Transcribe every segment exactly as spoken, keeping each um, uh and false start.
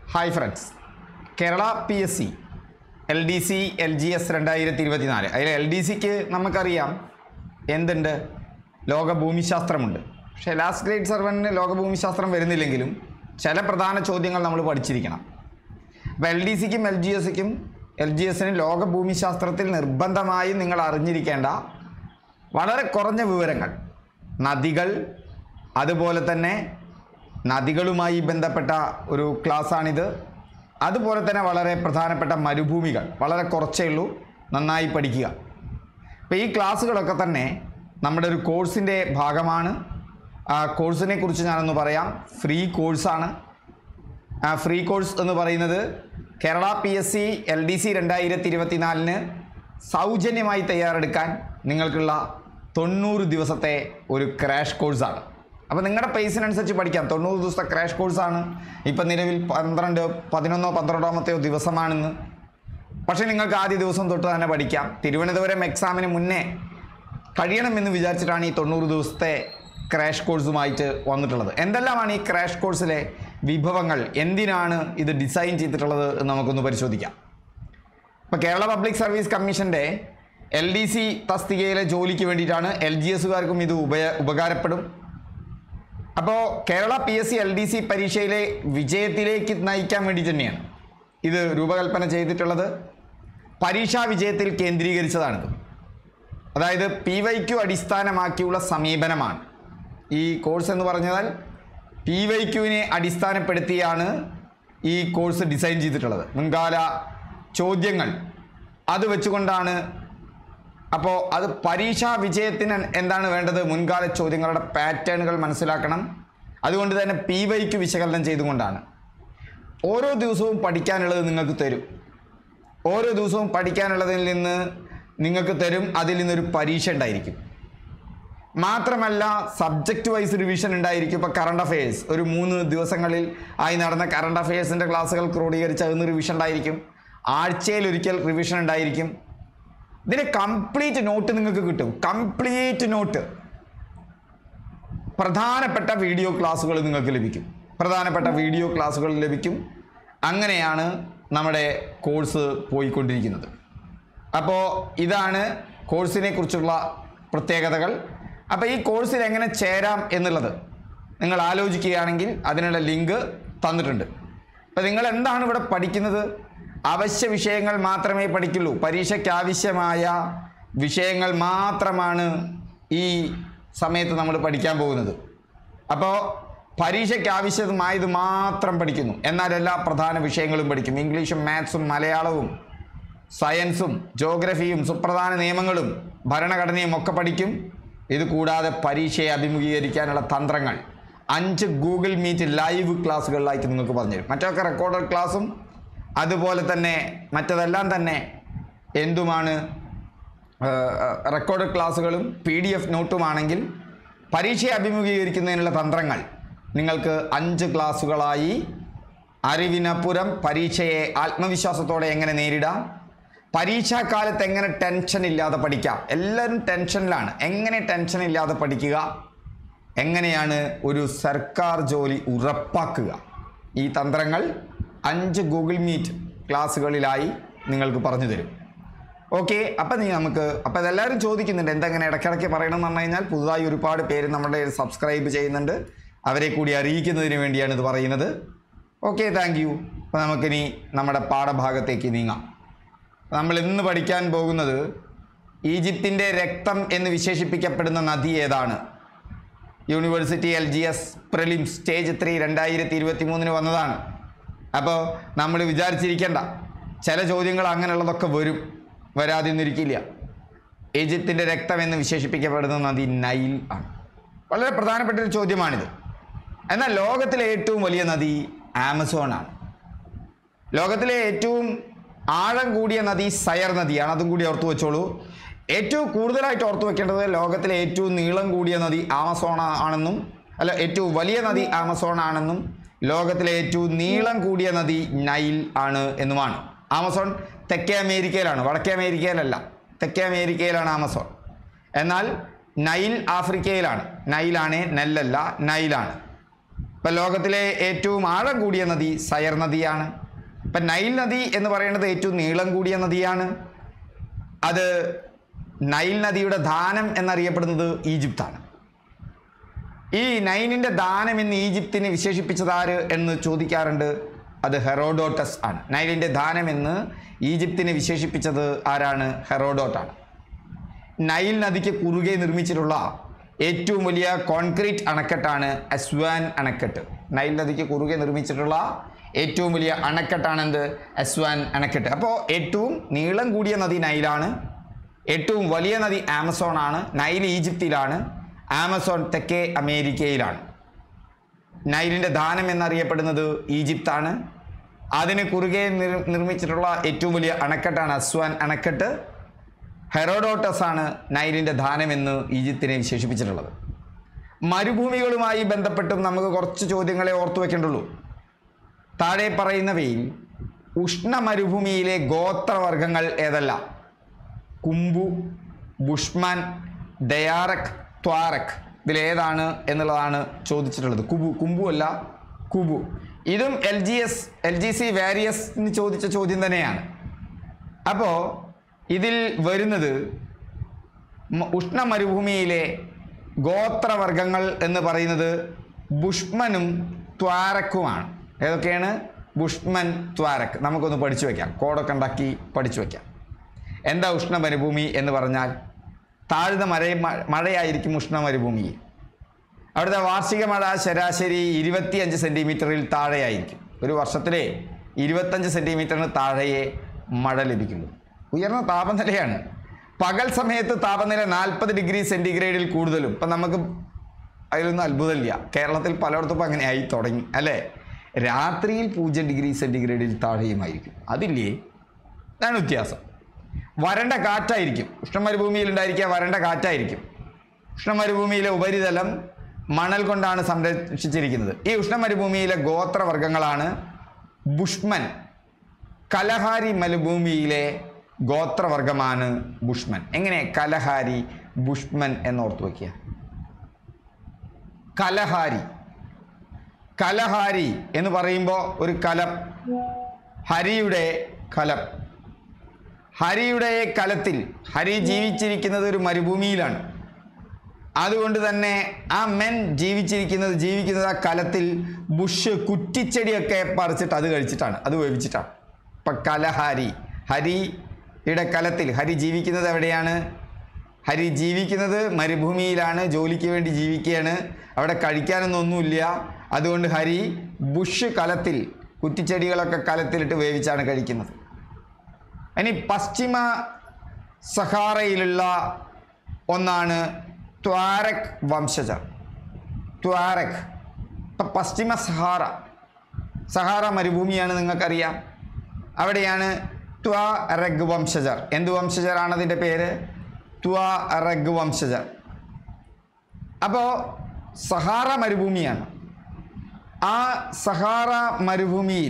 Hi friends, Kerala P S C L D C L G S രണ്ടായിരത്തി ഇരുപത്തി നാല് അതിൽ എൽ ഡി സിക്ക് നമുക്കറിയാം എന്തുണ്ട്, ലോക ഭൂമിശാസ്ത്രമുണ്ട്. പക്ഷേ ലാസ്റ്റ് ഗ്രേഡ് സെവനിന് ലോക ഭൂമിശാസ്ത്രം വരുന്നില്ലെങ്കിലും ചില പ്രധാന ചോദ്യങ്ങൾ നമ്മൾ പഠിച്ചിരിക്കണം. അപ്പോൾ എൽ ഡി സിക്കും എൽ ജി എസിക്കും എൽ ജി എസിനും ലോക ഭൂമിശാസ്ത്രത്തിൽ നിർബന്ധമായും നിങ്ങൾ അറിഞ്ഞിരിക്കേണ്ട വളരെ കുറഞ്ഞ വിവരങ്ങൾ, നദികൾ, അതുപോലെ തന്നെ നദികളുമായി ബന്ധപ്പെട്ട ഒരു ക്ലാസ്സാണിത്. അതുപോലെ തന്നെ വളരെ പ്രധാനപ്പെട്ട മരുഭൂമികൾ വളരെ കുറച്ചേ ഉള്ളൂ, നന്നായി പഠിക്കുക. അപ്പോൾ ഈ ക്ലാസ്സുകളൊക്കെ തന്നെ നമ്മുടെ ഒരു കോഴ്സിൻ്റെ ഭാഗമാണ്. ആ കോഴ്സിനെ കുറിച്ച് ഞാനൊന്ന് പറയാം. ഫ്രീ കോഴ്സാണ്. ആ ഫ്രീ കോഴ്സ് എന്ന് പറയുന്നത് Kerala P S C L D C രണ്ടായിരത്തി ഇരുപത്തി നാലിന് സൗജന്യമായി തയ്യാറെടുക്കാൻ നിങ്ങൾക്കുള്ള തൊണ്ണൂറ് ദിവസത്തെ ഒരു ക്രാഷ് കോഴ്സാണ്. അപ്പോൾ നിങ്ങളുടെ പേസിനനുസരിച്ച് പഠിക്കാം. തൊണ്ണൂറ് ദിവസത്തെ ക്രാഷ് കോഴ്സാണ്. ഇപ്പം നിലവിൽ പന്ത്രണ്ട് പതിനൊന്നോ പന്ത്രണ്ടാമത്തെയോ ദിവസമാണെന്ന്. പക്ഷേ നിങ്ങൾക്ക് ആദ്യ ദിവസം തൊട്ട് തന്നെ പഠിക്കാം. തിരുവനന്തപുരം എക്സാമിന് മുന്നേ കഴിയണമെന്ന് വിചാരിച്ചിട്ടാണ് ഈ തൊണ്ണൂറ് ദിവസത്തെ ക്രാഷ് കോഴ്സുമായിട്ട് വന്നിട്ടുള്ളത്. എന്തെല്ലാമാണ് ഈ ക്രാഷ് കോഴ്സിലെ വിഭവങ്ങൾ, എന്തിനാണ് ഇത് ഡിസൈൻ ചെയ്തിട്ടുള്ളത് എന്ന് നമുക്കൊന്ന് പരിശോധിക്കാം. ഇപ്പോൾ കേരള പബ്ലിക് സർവീസ് കമ്മീഷൻ്റെ എൽ ഡി സി തസ്തികയിലെ ജോലിക്ക് വേണ്ടിയിട്ടാണ്. എൽ ജി എസുകാർക്കും ഇത് ഉപയ ഉപകാരപ്പെടും. അപ്പോൾ Kerala P S C L D C പരീക്ഷയിലെ വിജയത്തിലേക്ക് നയിക്കാൻ വേണ്ടി തന്നെയാണ് ഇത് രൂപകൽപ്പന ചെയ്തിട്ടുള്ളത്. പരീക്ഷാ വിജയത്തിൽ കേന്ദ്രീകരിച്ചതാണിത്. അതായത് പി വൈ ക്യു അടിസ്ഥാനമാക്കിയുള്ള സമീപനമാണ് ഈ കോഴ്സ് എന്ന് പറഞ്ഞാൽ. പി വൈ ക്യുവിനെ അടിസ്ഥാനപ്പെടുത്തിയാണ് ഈ കോഴ്സ് ഡിസൈൻ ചെയ്തിട്ടുള്ളത്. മുൻകാല ചോദ്യങ്ങൾ അത് വെച്ചുകൊണ്ടാണ്. അപ്പോൾ അത് പരീക്ഷാ വിജയത്തിന് എന്താണ് വേണ്ടത്? മുൻകാല ചോദ്യങ്ങളുടെ പാറ്റേണുകൾ മനസ്സിലാക്കണം. അതുകൊണ്ട് തന്നെ പി വൈ ക്യു വിശകലനം ചെയ്തുകൊണ്ടാണ്. ഓരോ ദിവസവും പഠിക്കാനുള്ളത് നിങ്ങൾക്ക് തരും. ഓരോ ദിവസവും പഠിക്കാനുള്ളതിൽ നിന്ന് നിങ്ങൾക്ക് തരും. അതിൽ നിന്നൊരു പരീക്ഷ ഉണ്ടായിരിക്കും. മാത്രമല്ല സബ്ജക്റ്റ് വൈസ് റിവിഷൻ ഉണ്ടായിരിക്കും. ഇപ്പോൾ കറണ്ട് അഫയേഴ്സ് ഒരു മൂന്ന് ദിവസങ്ങളിൽ ആയി നടന്ന കറണ്ട് അഫയേഴ്സിൻ്റെ ക്ലാസ്സുകൾ ക്രോഡീകരിച്ച് അതിന് റിവിഷൻ ഉണ്ടായിരിക്കും. ആഴ്ചയിൽ ഒരിക്കൽ റിവിഷൻ ഉണ്ടായിരിക്കും. ഇതിൻ്റെ കംപ്ലീറ്റ് നോട്ട് നിങ്ങൾക്ക് കിട്ടും. കംപ്ലീറ്റ് നോട്ട്, പ്രധാനപ്പെട്ട വീഡിയോ ക്ലാസ്സുകൾ നിങ്ങൾക്ക് ലഭിക്കും. പ്രധാനപ്പെട്ട വീഡിയോ ക്ലാസ്സുകൾ ലഭിക്കും. അങ്ങനെയാണ് നമ്മുടെ കോഴ്സ് പോയിക്കൊണ്ടിരിക്കുന്നത്. അപ്പോൾ ഇതാണ് കോഴ്സിനെ കുറിച്ചുള്ള പ്രത്യേകതകൾ. അപ്പോൾ ഈ കോഴ്സിൽ എങ്ങനെ ചേരാം എന്നുള്ളത് നിങ്ങൾ ആലോചിക്കുകയാണെങ്കിൽ അതിനുള്ള ലിങ്ക് തന്നിട്ടുണ്ട്. അപ്പോൾ നിങ്ങൾ എന്താണ് ഇവിടെ പഠിക്കുന്നത്? അവശ്യ വിഷയങ്ങൾ മാത്രമേ പഠിക്കുള്ളൂ. പരീക്ഷയ്ക്ക് ആവശ്യമായ വിഷയങ്ങൾ മാത്രമാണ് ഈ സമയത്ത് നമ്മൾ പഠിക്കാൻ പോകുന്നത്. അപ്പോൾ പരീക്ഷയ്ക്ക് ആവശ്യമായത് മാത്രം പഠിക്കുന്നു. എന്നാൽ എല്ലാ പ്രധാന വിഷയങ്ങളും പഠിക്കും. ഇംഗ്ലീഷും മാത്സും മലയാളവും സയൻസും ജോഗ്രഫിയും സുപ്രധാന നിയമങ്ങളും ഭരണഘടനയും ഒക്കെ പഠിക്കും. ഇത് കൂടാതെ പരീക്ഷയെ അഭിമുഖീകരിക്കാനുള്ള തന്ത്രങ്ങൾ അഞ്ച് ഗൂഗിൾ മീറ്റ് ലൈവ് ക്ലാസ്സുകളിലായിട്ട് നിങ്ങൾക്ക് പറഞ്ഞുതരും. മറ്റൊക്കെ റെക്കോർഡഡ് ക്ലാസ്സും അതുപോലെ തന്നെ മറ്റതെല്ലാം തന്നെ എന്തുമാണ് റെക്കോർഡ് ക്ലാസ്സുകളും പി ഡി എഫ് നോട്ടുമാണെങ്കിൽ പരീക്ഷയെ അഭിമുഖീകരിക്കുന്നതിനുള്ള തന്ത്രങ്ങൾ നിങ്ങൾക്ക് അഞ്ച് ക്ലാസ്സുകളായി അറിവിനപ്പുറം പരീക്ഷയെ ആത്മവിശ്വാസത്തോടെ എങ്ങനെ നേരിടാം, പരീക്ഷാക്കാലത്ത് എങ്ങനെ ടെൻഷൻ ഇല്ലാതെ പഠിക്കാം. എല്ലാവരും ടെൻഷനിലാണ്. എങ്ങനെ ടെൻഷൻ ഇല്ലാതെ പഠിക്കുക, എങ്ങനെയാണ് ഒരു സർക്കാർ ജോലി ഉറപ്പാക്കുക, ഈ തന്ത്രങ്ങൾ അഞ്ച് ഗൂഗിൾ മീറ്റ് ക്ലാസ്സുകളിലായി നിങ്ങൾക്ക് പറഞ്ഞു തരും. ഓക്കെ, അപ്പം നീ നമുക്ക് അപ്പോൾ ഇതെല്ലാവരും ചോദിക്കുന്നുണ്ട് എന്തെങ്ങനെ ഇടയ്ക്കിടയ്ക്ക് പറയണം എന്ന് പറഞ്ഞു കഴിഞ്ഞാൽ പുതുതായി ഒരുപാട് പേര് നമ്മുടെ സബ്സ്ക്രൈബ് ചെയ്യുന്നുണ്ട്. അവരെ കൂടി അറിയിക്കുന്നതിന് വേണ്ടിയാണ് ഇത് പറയുന്നത്. Okay, thank you. അപ്പോൾ നമുക്കിനി നമ്മുടെ പാഠഭാഗത്തേക്ക് നീങ്ങാം. നമ്മൾ ഇന്ന് പഠിക്കാൻ പോകുന്നത് ഈജിപ്തിൻ്റെ രക്തം എന്ന് വിശേഷിപ്പിക്കപ്പെടുന്ന നദി ഏതാണ്? University L G S prelim stage three രണ്ടായിരത്തി ഇരുപത്തി മൂന്നിന് വന്നതാണ്. അപ്പോൾ നമ്മൾ വിചാരിച്ചിരിക്കേണ്ട ചില ചോദ്യങ്ങൾ അങ്ങനെയുള്ളതൊക്കെ വരും, വരാതിരിക്കില്ല. ഈജിപ്തിൻ്റെ രക്തം എന്ന് വിശേഷിപ്പിക്കപ്പെടുന്ന നദി നൈൽ ആണ്. വളരെ പ്രധാനപ്പെട്ട ഒരു ചോദ്യമാണിത്. എന്നാൽ ലോകത്തിലെ ഏറ്റവും വലിയ നദി ആമസോൺ ആണ്. ലോകത്തിലെ ഏറ്റവും ആഴം കൂടിയ നദി സയർ നദിയാണ്. അതും കൂടി ഓർത്തു വെച്ചോളൂ. ഏറ്റവും കൂടുതലായിട്ട് ഓർത്തു വെക്കേണ്ടത് ലോകത്തിലെ ഏറ്റവും നീളം കൂടിയ നദി ആമസോൺ ആണെന്നും, അല്ല ഏറ്റവും വലിയ നദി ആമസോൺ ആണെന്നും ലോകത്തിലെ ഏറ്റവും നീളം കൂടിയ നദി നൈൽ ആണ് എന്നുമാണ്. ആമസോൺ തെക്കേ അമേരിക്കയിലാണ്, വടക്കേ അമേരിക്കയിലല്ല. തെക്കേ അമേരിക്കയിലാണ് ആമസോൺ. എന്നാൽ നൈൽ ആഫ്രിക്കയിലാണ്. നൈലാണ്, നെല്ലല്ല, നൈലാണ്. ഇപ്പം ലോകത്തിലെ ഏറ്റവും ആഴം കൂടിയ നദി സയർ നദിയാണ്. ഇപ്പം നൈൽ നദി എന്ന് പറയുന്നത് ഏറ്റവും നീളം കൂടിയ നദിയാണ്. അത് നൈൽ നദിയുടെ ദാനം എന്നറിയപ്പെടുന്നത് ഈജിപ്താണ്. ഈ നൈലിൻ്റെ ദാനം എന്ന് ഈജിപ്തിനെ വിശേഷിപ്പിച്ചതാര് എന്ന് ചോദിക്കാറുണ്ട്. അത് ഹെറോഡോട്ടസ് ആണ്. നൈലിൻ്റെ ദാനം എന്ന് ഈജിപ്തിനെ വിശേഷിപ്പിച്ചത് ആരാണ്? ഹെറോഡോട്ടാണ്. നൈൽ നദിക്ക് കുറുകെ നിർമ്മിച്ചിട്ടുള്ള ഏറ്റവും വലിയ കോൺക്രീറ്റ് അണക്കെട്ടാണ് അസ്വാൻ അണക്കെട്ട്. നൈൽ നദിക്ക് കുറുകെ നിർമ്മിച്ചിട്ടുള്ള ഏറ്റവും വലിയ അണക്കെട്ടാണ് എന്ത്? അസ്വാൻ അണക്കെട്ട്. അപ്പോൾ ഏറ്റവും നീളം കൂടിയ നദി നൈലാണ്. ഏറ്റവും വലിയ നദി ആമസോൺ ആണ്. നൈൽ ഈജിപ്തിലാണ്, ആമസോൺ തെക്കേ അമേരിക്കയിലാണ്. നൈലിൻ്റെ ദാനം എന്നറിയപ്പെടുന്നത് ഈജിപ്താണ്. അതിന് കുറുകെ നിർ നിർമ്മിച്ചിട്ടുള്ള ഏറ്റവും വലിയ അണക്കെട്ടാണ് അസ്വാൻ അണക്കെട്ട്. ഹെറോഡോട്ടസ് ആണ് നൈലിൻ്റെ ദാനം എന്ന് ഈജിപ്തിനെ വിശേഷിപ്പിച്ചിട്ടുള്ളത്. മരുഭൂമികളുമായി ബന്ധപ്പെട്ടും നമുക്ക് കുറച്ച് ചോദ്യങ്ങളെ ഓർത്തു വയ്ക്കേണ്ടുള്ളൂ. താഴെ പറയുന്നവയിൽ ഉഷ്ണ മരുഭൂമിയിലെ ഗോത്രവർഗങ്ങൾ ഏതെല്ലാം? കുംബു, ബുഷ്മാൻ, ദയാറക്, ത്വാരക്. ഇതിലേതാണ് എന്നുള്ളതാണ് ചോദിച്ചിട്ടുള്ളത്. കുബു കുംബു അല്ല, കുബു. ഇതും L G S L G C വാരിയസിന് ചോദിച്ച ചോദ്യം തന്നെയാണ്. അപ്പോൾ ഇതിൽ വരുന്നത് ഉഷ്ണ മരുഭൂമിയിലെ ഗോത്രവർഗങ്ങൾ എന്ന് പറയുന്നത് ബുഷ്മനും ത്വാരക്കുമാണ്. ഏതൊക്കെയാണ്? ബുഷ്മൻ, ത്വാരക്. നമുക്കൊന്ന് പഠിച്ചു വയ്ക്കാം, കോഡൊക്കെ ഉണ്ടാക്കി പഠിച്ചു വയ്ക്കാം. എന്താ ഉഷ്ണ മരുഭൂമി എന്ന് പറഞ്ഞാൽ? താഴ്ന്ന മഴ മഴയായിരിക്കും ഉഷ്ണ മരുഭൂമിയിൽ. അവിടുത്തെ വാർഷിക മഴ ശരാശരി ഇരുപത്തിയഞ്ച് സെൻറ്റിമീറ്ററിൽ താഴെയായിരിക്കും. ഒരു വർഷത്തിലെ ഇരുപത്തഞ്ച് സെൻറ്റിമീറ്ററിന് താഴെയേ മഴ ലഭിക്കുള്ളൂ. ഉയർന്ന താപനിലയാണ്. പകൽ സമയത്ത് താപനില നാൽപ്പത് ഡിഗ്രി സെൻറ്റിഗ്രേഡിൽ കൂടുതലും. ഇപ്പം നമുക്ക് അതിലൊന്നും അത്ഭുതമില്ല. കേരളത്തിൽ പലയിടത്തും ഇപ്പം അങ്ങനെ ആയി തുടങ്ങി അല്ലേ? രാത്രിയിൽ പൂജ്യം ഡിഗ്രി സെൻറ്റിഗ്രേഡിൽ താഴെയുമായിരിക്കും. അതില്ലേ? അതാണ് വ്യത്യാസം. വരണ്ട കാറ്റായിരിക്കും. ഉഷ്ണമരുഭൂമിയിൽ ഉണ്ടായിരിക്കുക വരണ്ട കാറ്റായിരിക്കും. ഉഷ്ണമരുഭൂമിയിലെ ഉപരിതലം മണൽ കൊണ്ടാണ് സംരക്ഷിച്ചിരിക്കുന്നത്. ഈ ഉഷ്ണമരുഭൂമിയിലെ ഗോത്രവർഗങ്ങളാണ് ബുഷ്മൻ. കലഹാരി മരുഭൂമിയിലെ ഗോത്രവർഗമാണ് ബുഷ്മൻ. എങ്ങനെ? കലഹാരി, ബുഷ്മൻ എന്നോർത്ത് വയ്ക്കുക. കലഹാരി കലഹാരി എന്ന് പറയുമ്പോൾ ഒരു കലം, ഹരിയുടെ കലം. ഹരിയുടെ കലത്തിൽ ഹരി ജീവിച്ചിരിക്കുന്നത് ഒരു മരുഭൂമിയിലാണ്. അതുകൊണ്ട് തന്നെ ആ മെൻ ജീവിച്ചിരിക്കുന്നത് ജീവിക്കുന്നത് ആ കലത്തിൽ ബുഷ്, കുറ്റിച്ചെടിയൊക്കെ പറിച്ചിട്ട് അത് കഴിച്ചിട്ടാണ്, അത് വേവിച്ചിട്ടാണ്. ഇപ്പം കലഹാരി, ഹരിയുടെ കലത്തിൽ. ഹരി ജീവിക്കുന്നത് എവിടെയാണ്? ഹരി ജീവിക്കുന്നത് മരുഭൂമിയിലാണ്. ജോലിക്ക് വേണ്ടി ജീവിക്കുകയാണ്. അവിടെ കഴിക്കാനൊന്നും ഒന്നുമില്ല. അതുകൊണ്ട് ഹരി ബുഷ് കലത്തിൽ, കുറ്റിച്ചെടികളൊക്കെ കലത്തിലിട്ട് വേവിച്ചാണ് കഴിക്കുന്നത്. ഇനി പശ്ചിമ സഹാറയിലുള്ള ഒന്നാണ് ത്വാരക് വംശജർ. ത്വാരക്. ഇപ്പം പശ്ചിമ സഹാറ, സഹാറ മരുഭൂമിയാണ്, നിങ്ങൾക്കറിയാം. അവിടെയാണ് ത്വാരക് വംശജർ. എന്ത് വംശജരാണ് അതിൻ്റെ പേര്? ത്വാരക് വംശജർ. അപ്പോൾ സഹാറ മരുഭൂമിയാണ്. ആ സഹാറ മരുഭൂമിയിൽ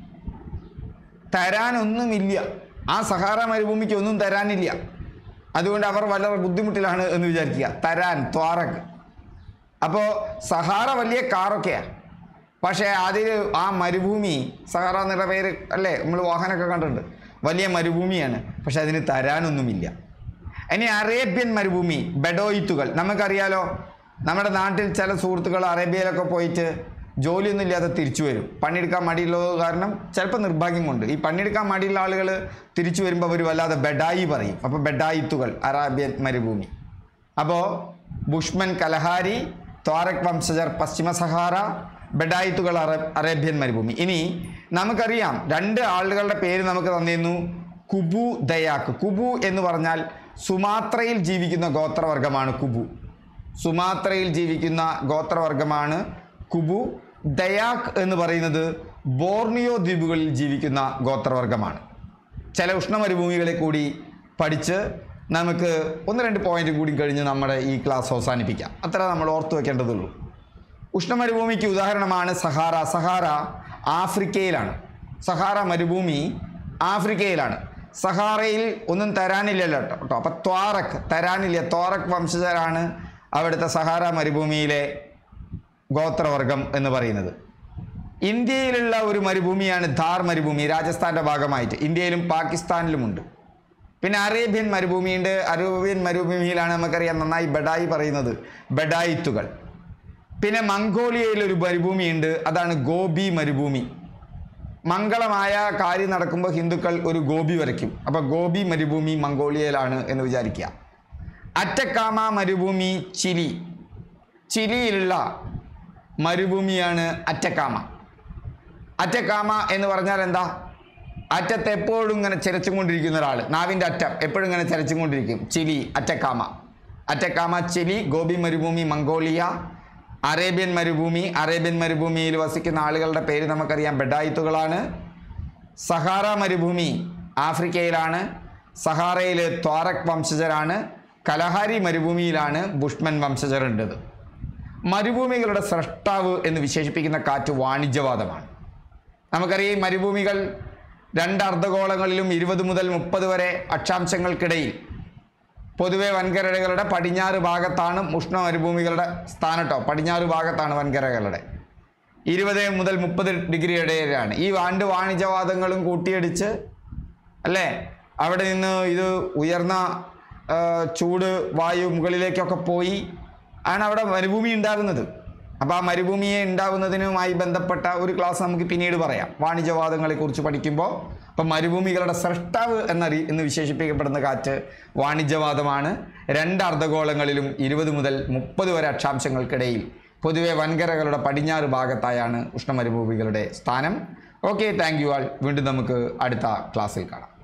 തരാനൊന്നുമില്ല. ആ സഹാറ മരുഭൂമിക്ക് ഒന്നും തരാനില്ല. അതുകൊണ്ട് അവർ വളരെ ബുദ്ധിമുട്ടിലാണ് എന്ന് വിചാരിക്കുക. തരാൻ, ത്വാരക്. അപ്പോൾ സഹാറ വലിയ കാറൊക്കെയാണ്. പക്ഷേ അതിൽ ആ മരുഭൂമി, സഹാറ എന്നുള്ള പേര് അല്ലേ, നമ്മൾ വാഹനമൊക്കെ കണ്ടിട്ടുണ്ട്. വലിയ മരുഭൂമിയാണ്. പക്ഷെ അതിന് തരാനൊന്നുമില്ല. ഇനി അറേബ്യൻ മരുഭൂമി, ബെഡോയിത്തുകൾ. നമുക്കറിയാലോ, നമ്മുടെ നാട്ടിൽ ചില സുഹൃത്തുക്കൾ അറേബ്യയിലൊക്കെ പോയിട്ട് ജോലിയൊന്നും ഇല്ലാതെ തിരിച്ചു വരും. പണിയെടുക്കാൻ മടിയുള്ളത് കാരണം, ചിലപ്പോൾ നിർഭാഗ്യം കൊണ്ട് ഈ പണിയെടുക്കാൻ മടിയുള്ള ആളുകൾ തിരിച്ചു വരുമ്പോൾ അവർ വല്ലാതെ ബെഡായി പറയും. അപ്പോൾ ബെഡായിത്തുകൾ, അറേബ്യൻ മരുഭൂമി. അപ്പോൾ ബുഷ്മൻ, കലഹാരി, ത്വാരക് വംശജർ പശ്ചിമ സഹാറ, ബെഡായിത്തുകൾ അറ അറേബ്യൻ മരുഭൂമി. ഇനി നമുക്കറിയാം, രണ്ട് ആളുകളുടെ പേര് നമുക്ക് തന്നിരുന്നു. കുബു, ദയാക്ക്. കുബു എന്ന് പറഞ്ഞാൽ സുമാത്രയിൽ ജീവിക്കുന്ന ഗോത്രവർഗമാണ് കുബു. സുമാത്രയിൽ ജീവിക്കുന്ന ഗോത്രവർഗമാണ് കുബു. ദയാക്ക് എന്ന് പറയുന്നത് ബോർണിയോ ദ്വീപുകളിൽ ജീവിക്കുന്ന ഗോത്രവർഗമാണ്. ചില ഉഷ്ണമരുഭൂമികളെ കൂടി പഠിച്ച് നമുക്ക് ഒന്ന് രണ്ട് പോയിന്റ് കൂടി കഴിഞ്ഞ് നമ്മുടെ ഈ ക്ലാസ് അവസാനിപ്പിക്കാം. അത്ര നമ്മൾ ഓർത്തു വയ്ക്കേണ്ടതുള്ളൂ. ഉഷ്ണമരുഭൂമിക്ക് ഉദാഹരണമാണ് സഹാറ. സഹാറ ആഫ്രിക്കയിലാണ്. സഹാറ മരുഭൂമി ആഫ്രിക്കയിലാണ്. സഹാറയിൽ ഒന്നും തരാനില്ലല്ലോ കേട്ടോ. അപ്പം ത്വാരക്, തരാനില്ല. ത്വാരക് വംശജരാണ് അവിടുത്തെ സഹാറ മരുഭൂമിയിലെ ഗോത്രവർഗം എന്ന് പറയുന്നത്. ഇന്ത്യയിലുള്ള ഒരു മരുഭൂമിയാണ് ഥാർ മരുഭൂമി, രാജസ്ഥാൻ്റെ ഭാഗമായിട്ട്. ഇന്ത്യയിലും പാകിസ്ഥാനിലുമുണ്ട്. പിന്നെ അറേബ്യൻ മരുഭൂമിയുണ്ട്. അറേബ്യൻ മരുഭൂമിയിലാണ് നമുക്കറിയാം നന്നായി ബഡായി പറയുന്നത്, ബഡായിത്തുകൾ. പിന്നെ മംഗോളിയയിലൊരു മരുഭൂമിയുണ്ട്, അതാണ് ഗോബി മരുഭൂമി. മംഗളമായ കാര്യം നടക്കുമ്പോൾ ഹിന്ദുക്കൾ ഒരു ഗോപി വരയ്ക്കും. അപ്പോൾ ഗോബി മരുഭൂമി മംഗോളിയയിലാണ് എന്ന് വിചാരിക്കുക. അറ്റക്കാമ മരുഭൂമി ചിലി, ചിലിയിലുള്ള മരുഭൂമിയാണ് അറ്റക്കാമ. അറ്റക്കാമ എന്ന് പറഞ്ഞാൽ എന്താ? അറ്റത്ത് എപ്പോഴും ഇങ്ങനെ ചരച്ചും കൊണ്ടിരിക്കുന്ന ഒരാൾ, നാവിൻ്റെ അറ്റം എപ്പോഴും ഇങ്ങനെ ചരച്ചും കൊണ്ടിരിക്കും. Chile, Atacama. Atacama Chile, Gobi മരുഭൂമി മംഗോളിയ, അറേബ്യൻ മരുഭൂമി. അറേബ്യൻ മരുഭൂമിയിൽ വസിക്കുന്ന ആളുകളുടെ പേര് നമുക്കറിയാം, ബഡായിത്തുകളാണ്. സഹാറ മരുഭൂമി ആഫ്രിക്കയിലാണ്. സഹാറയിലെ ത്വാരക് വംശജരാണ്. കലഹാരി മരുഭൂമിയിലാണ് ബുഷ്മൻ വംശജരുണ്ടത്. മരുഭൂമികളുടെ സ്രഷ്ടാവ് എന്ന് വിശേഷിപ്പിക്കുന്ന കാറ്റ് വാണിജ്യവാദമാണ്. നമുക്കറിയാം മരുഭൂമികൾ രണ്ട് അർദ്ധഗോളങ്ങളിലും ഇരുപത് മുതൽ മുപ്പത് വരെ അക്ഷാംശങ്ങൾക്കിടയിൽ, പൊതുവെ വൻകരകളുടെ പടിഞ്ഞാറ് ഭാഗത്താണ് ഉഷ്ണ മരുഭൂമികളുടെ സ്ഥാനട്ടോ, പടിഞ്ഞാറ് ഭാഗത്താണ് വൻകരകളുടെ. ഇരുപത് മുതൽ മുപ്പത് ഡിഗ്രി ഇടയിലാണ്. ഈ രണ്ട് വാണിജ്യവാദങ്ങളും കൂട്ടിയടിച്ച് അല്ലേ അവിടെ നിന്ന് ഇത് ഉയർന്ന ചൂട് വായു മുകളിലേക്കൊക്കെ പോയി ആണ് അവിടെ മരുഭൂമി ഉണ്ടാകുന്നത്. അപ്പോൾ ആ മരുഭൂമിയെ ഉണ്ടാകുന്നതിനുമായി ബന്ധപ്പെട്ട ഒരു ക്ലാസ് നമുക്ക് പിന്നീട് പറയാം, വാണിജ്യവാദങ്ങളെക്കുറിച്ച് പഠിക്കുമ്പോൾ. അപ്പം മരുഭൂമികളുടെ സ്രഷ്ടാവ് എന്ന എന്ന് വിശേഷിപ്പിക്കപ്പെടുന്ന കാറ്റ് വാണിജ്യവാദമാണ്. രണ്ട് അർദ്ധഗോളങ്ങളിലും ഇരുപത് മുതൽ മുപ്പത് വരെ അക്ഷാംശങ്ങൾക്കിടയിൽ, പൊതുവെ വൻകരകളുടെ പടിഞ്ഞാറ് ഭാഗത്തായാണ് ഉഷ്ണമരുഭൂമികളുടെ സ്ഥാനം. Okay, thank you all. വീണ്ടും നമുക്ക് അടുത്ത ക്ലാസ്സിൽ കാണാം.